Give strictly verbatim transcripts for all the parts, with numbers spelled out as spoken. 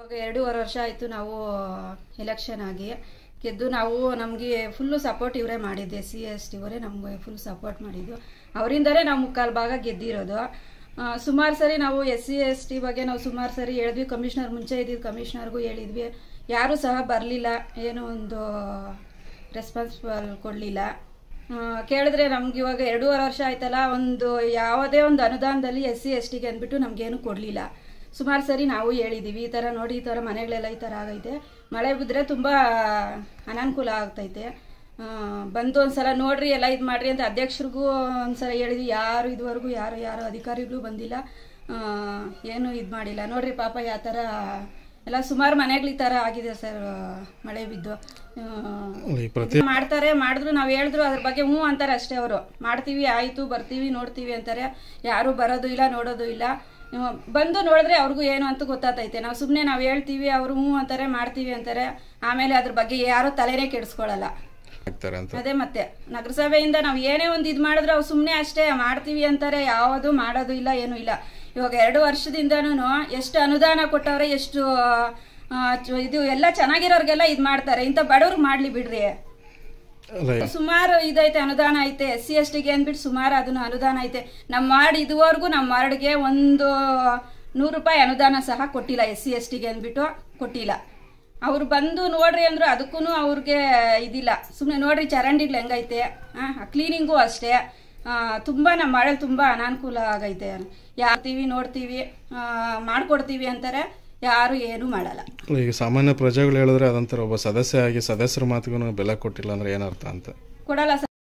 ಎರಡೂವರೆ ವರ್ಷ ಆಯಿತು ನಾವು ಎಲೆಕ್ಷನ್ ಆಗಿ ಗೆದ್ದು. ನಾವು ನಮಗೆ ಫುಲ್ಲು ಸಪೋರ್ಟ್ ಇವರೇ ಮಾಡಿದ್ದು, ಎಸ್ ಸಿ ಎಸ್ ಟಿ ಅವರೇ ನಮಗೆ ಫುಲ್ ಸಪೋರ್ಟ್ ಮಾಡಿದ್ದು. ಅವರಿಂದಲೇ ನಾವು ಮುಕ್ಕಾಲು ಭಾಗ ಗೆದ್ದಿರೋದು. ಸುಮಾರು ಸರಿ ನಾವು ಎಸ್ ಸಿ ಎಸ್ ಟಿ ಬಗ್ಗೆ ನಾವು ಸುಮಾರು ಸರಿ ಹೇಳಿದ್ವಿ. ಕಮಿಷನರ್ ಮುಂಚೆ ಇದ್ದಿದ್ದು ಕಮಿಷನರ್ಗೂ ಹೇಳಿದ್ವಿ, ಯಾರೂ ಸಹ ಬರಲಿಲ್ಲ, ಏನೋ ಒಂದು ರೆಸ್ಪಾನ್ಸಿಬಲ್ ಕೊಡಲಿಲ್ಲ. ಕೇಳಿದ್ರೆ ನಮ್ಗೆ ಇವಾಗ ಎರಡೂವರೆ ವರ್ಷ ಆಯ್ತಲ್ಲ, ಒಂದು ಯಾವುದೇ ಒಂದು ಅನುದಾನದಲ್ಲಿ ಎಸ್ ಸಿ ಎಸ್ ಟಿಗೆ ಅಂದ್ಬಿಟ್ಟು ನಮಗೇನು ಕೊಡಲಿಲ್ಲ. ಸುಮಾರು ಸರಿ ನಾವು ಹೇಳಿದ್ದೀವಿ, ಈ ಥರ ನೋಡಿ, ಈ ಥರ ಮನೆಗಳೆಲ್ಲ ಈ ಥರ ಆಗೈತೆ, ಮಳೆ ಬಿದ್ದರೆ ತುಂಬ ಅನಾನುಕೂಲ ಆಗ್ತೈತೆ, ಬಂದು ಒಂದ್ಸಲ ನೋಡ್ರಿ ಎಲ್ಲ ಇದು ಮಾಡ್ರಿ ಅಂತ ಅಧ್ಯಕ್ಷರಿಗೂ ಒಂದ್ಸಲ ಹೇಳಿದ್ವಿ. ಯಾರು ಇದುವರೆಗೂ ಯಾರು ಯಾರು ಅಧಿಕಾರಿಗಳು ಬಂದಿಲ್ಲ, ಏನು ಇದು ಮಾಡಿಲ್ಲ. ನೋಡ್ರಿ ಪಾಪ ಯಾವ ಥರ ಎಲ್ಲ ಸುಮಾರು ಮನೆಗಳು ಈ ಥರ ಆಗಿದೆ ಸರ್, ಮಳೆ ಬಿದ್ದು. ಮಾಡ್ತಾರೆ, ಮಾಡಿದ್ರು ನಾವು ಹೇಳಿದ್ರು ಅದ್ರ ಬಗ್ಗೆ ಹ್ಞೂ ಅಂತಾರೆ ಅಷ್ಟೇ. ಅವರು ಮಾಡ್ತೀವಿ, ಆಯಿತು, ಬರ್ತೀವಿ, ನೋಡ್ತೀವಿ ಅಂತಾರೆ. ಯಾರು ಬರೋದು ಇಲ್ಲ, ನೋಡೋದು ಇಲ್ಲ. ಬಂದು ನೋಡಿದ್ರೆ ಅವ್ರಿಗೂ ಏನು ಅಂತ ಗೊತ್ತಾತೈತೆ. ನಾವು ಸುಮ್ಮನೆ ನಾವು ಹೇಳ್ತೀವಿ, ಅವರು ಹ್ಞೂ ಅಂತಾರೆ, ಮಾಡ್ತೀವಿ ಅಂತಾರೆ, ಆಮೇಲೆ ಅದ್ರ ಬಗ್ಗೆ ಯಾರು ತಲೆನೇ ಕೆಡಿಸ್ಕೊಳ್ಳಲ್ಲ. ಅದೇ ಮತ್ತೆ ನಗರಸಭೆಯಿಂದ ನಾವು ಏನೇ ಒಂದು ಇದು ಮಾಡಿದ್ರು ಅವ್ರು ಸುಮ್ಮನೆ ಅಷ್ಟೇ ಮಾಡ್ತೀವಿ ಅಂತಾರೆ, ಯಾವುದು ಮಾಡೋದು ಇಲ್ಲ, ಏನೂ ಇಲ್ಲ. ಇವಾಗ ಎರಡು ವರ್ಷದಿಂದನೂ ಎಷ್ಟು ಅನುದಾನ ಕೊಟ್ಟವ್ರೆ, ಎಷ್ಟು ಇದು ಎಲ್ಲ ಚೆನ್ನಾಗಿರೋರ್ಗೆಲ್ಲ ಇದು ಮಾಡ್ತಾರೆ. ಇಂಥ ಬಡವ್ರಿಗೆ ಮಾಡ್ಲಿ ಬಿಡ್ರಿ. ಸುಮಾರು ಇದೈತೆ, ಅನುದಾನ ಐತೆ ಎಸ್ ಸಿ ಎಸ್ ಟಿಗೆ ಅಂದ್ಬಿಟ್ಟು ಸುಮಾರು ಅದನ್ನು ಅನುದಾನ ಐತೆ. ನಮ್ಮ ವಾರ್ಡ್ ಇದುವರೆಗೂ ನಮ್ಮ ವಾರ್ಡ್ಗೆ ಒಂದು ನೂರು ರೂಪಾಯಿ ಅನುದಾನ ಸಹ ಕೊಟ್ಟಿಲ್ಲ, ಎಸ್ ಸಿ ಎಸ್ ಟಿಗೆ ಅಂದ್ಬಿಟ್ಟು ಕೊಟ್ಟಿಲ್ಲ. ಅವ್ರು ಬಂದು ನೋಡ್ರಿ ಅಂದ್ರು, ಅದಕ್ಕೂ ಅವ್ರಿಗೆ ಇದಿಲ್ಲ. ಸುಮ್ಮನೆ ನೋಡ್ರಿ ಚರಂಡಿಗಳು ಹೆಂಗೈತೆ, ಹಾಂ ಕ್ಲೀನಿಂಗು ಅಷ್ಟೇ. ತುಂಬ ನಮ್ಮ ಮಳೆ ತುಂಬ ಅನಾನುಕೂಲ ಆಗೈತೆ. ಯಾರ್ತೀವಿ, ನೋಡ್ತೀವಿ, ಮಾಡ್ಕೊಡ್ತೀವಿ ಅಂತಾರೆ, ಯಾರು ಏನು ಮಾಡಲ್ಲ. ಈಗ ಸಾಮಾನ್ಯ ಪ್ರಜೆಗಳು ಹೇಳಿದ್ರೆ ಅದಂತಾರೆ, ಒಬ್ಬ ಸದಸ್ಯ ಆಗಿ ಸದಸ್ಯರ ಮಾತಿಗೂ ಬೆಲೆ ಕೊಟ್ಟಿಲ್ಲ ಅಂದ್ರೆ ಏನರ್ಥ ಅಂತ. ಕೊಡಲ್ಲ ಸರ್.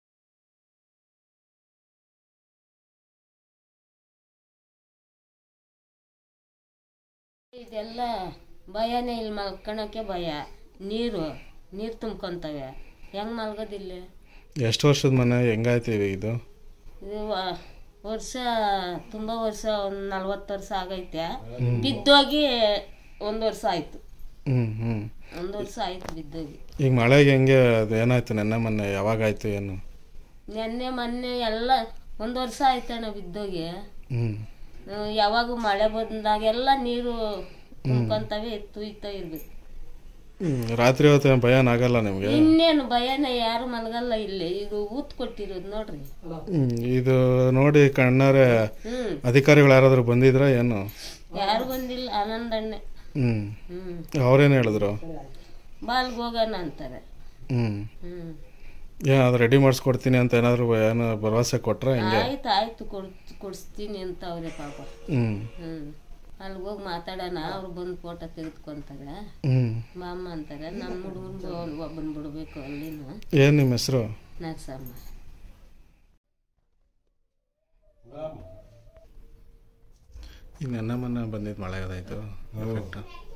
ಇದೆಲ್ಲ ಭಯನೇ ಇಲ್ಲಿ, ಮಲ್ಕೊಳಕ್ಕೆ ಭಯ. ನೀರು ನೀರು ತುಂಬ್ಕೊಂತವೆ, ಹೆಂಗ್ ಮಲ್ಗೋದಿಲ್ಲ. ಎಷ್ಟು ವರ್ಷದ ಮನೆ ಹೆಂಗಾಯ್ತು ಇದು? ಇದು ವರ್ಷ ತುಂಬಾ ವರ್ಷ, ಒಂದ್ ನಲ್ವತ್ತು ವರ್ಷ ಆಗೈತೆ. ಬಿದ್ದೋಗಿ ಒಂದ್ ವರ್ಷ ಆಯ್ತು. ಹ್ಮ್ ಹ್ಮ್ ಒಂದ್ ವರ್ಷ ಆಯ್ತು ಬಿದ್ದೋಗಿ. ಈಗ ಮಳೆಗೆ ಹೆಂಗೆ ಅದು ಏನಾಯ್ತು? ನೆನ್ನೆ ಮೊನ್ನೆ ಯಾವಾಗ ಆಯ್ತು ಏನು? ನೆನ್ನೆ ಮೊನ್ನೆ ಎಲ್ಲ ಒಂದ್ ವರ್ಷ ಆಯ್ತಣ್ಣ ಬಿದ್ದೋಗಿ. ಹ್ಮ್ ಯಾವಾಗೂ ಮಳೆ ಬಂದಾಗೆಲ್ಲ ನೀರು ತುಂಬ್ಕೊಂತವೆ, ತುಯ್ತಾ ಇರ್ಬೇಕು. ರಾತ್ರಿ ಹೊತ್ತು ಭಯನ ಆಗಲ್ಲ ನಿಮ್ಗೆ? ಇನ್ನೇನು ಭಯನ, ಯಾರು ಮಲಗಲ್ಲ ಇಲ್ಲಿ. ಇದು ಊತ್ ಕೊಟ್ಟಿರೋದು ನೋಡ್ರಿ. ಇದು ನೋಡಿ ಕಣ್ಣಾರೆ ಅಧಿಕಾರಿಗಳು ಯಾರಾದ್ರೂ ಬಂದಿದ್ರ ಏನು? ಯಾರು ಬಂದಿಲ್ಲ, ಆನಂದಣ್ಣೆ. ಹ್ಮ್ ಅವ್ರೇನ್ ಹೇಳಿದ್ರು? ಬಾಲ್ಗೆ ಹೋಗೋಣ ಅಂತಾರೆ. ಹ್ಮ್ ಹ್ಮ್ ಏನಾದ್ರು ರೆಡಿ ಮಾಡಿಸ್ಕೊಡ್ತೀನಿ ಅಂತ ಏನಾದ್ರು ಏನು ಭರವಸೆ ಕೊಟ್ರ? ಆಯ್ತು ಆಯ್ತು ಕೊಡ್ಸ್ತೀನಿ ಅಂತ ಅವ್ರೆ ಪಾಪ. ಹ್ಮ್ ಹ್ಮ್ ಅಲ್ಲಿಗೆ ಹೋಗಿ ಮಾತಾಡೋಣ, ಅವ್ರು ಬಂದು ಫೋಟೋ ತೆಗೆದುಕೊಂತಾರೆ, ಮಾಮ ಅಂತಾರೆ. ನಮ್ಮ ಹುಡುಗರು ಒಬ್ಬನ್ ಬಿಡ್ಬೇಕು ಅಲ್ಲಿನ. ಏನ್ ನಿಮ್ಮ ಹೆಸರು? ನರಸಮ. ಈಗ ನೆನ್ನೆ ಮೊನ್ನೆ ಬಂದಿದ್ದು ಮಳೆ ಅದಾಯ್ತು.